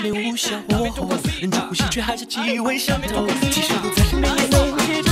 面无效火候，人际呼吸却还是气味相投。其实不再是每年浓烈。